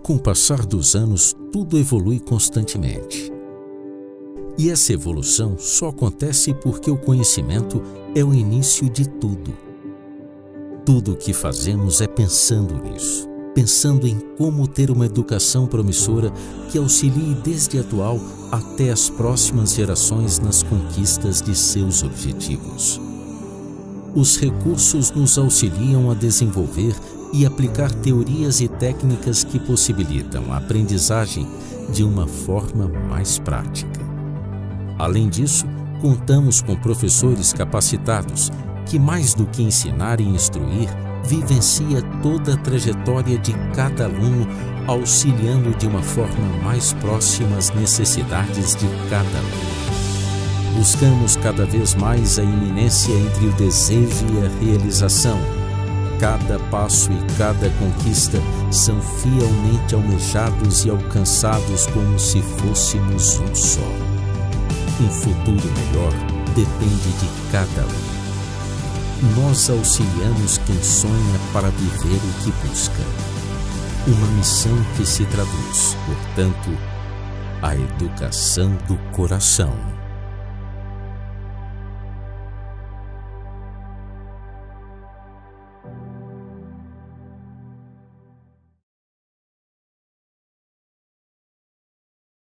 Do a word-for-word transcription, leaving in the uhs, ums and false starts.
Com o passar dos anos, tudo evolui constantemente. E essa evolução só acontece porque o conhecimento é o início de tudo. Tudo o que fazemos é pensando nisso, pensando em como ter uma educação promissora que auxilie desde a atual até as próximas gerações nas conquistas de seus objetivos. Os recursos nos auxiliam a desenvolver e aplicar teorias e técnicas que possibilitam a aprendizagem de uma forma mais prática. Além disso, contamos com professores capacitados que, mais do que ensinar e instruir, vivencia toda a trajetória de cada aluno, auxiliando de uma forma mais próxima às necessidades de cada aluno. Buscamos cada vez mais a iminência entre o desejo e a realização. Cada passo e cada conquista são fielmente almejados e alcançados como se fôssemos um só. Um futuro melhor depende de cada um. Nós auxiliamos quem sonha para viver o que busca. Uma missão que se traduz, portanto, a educação do coração.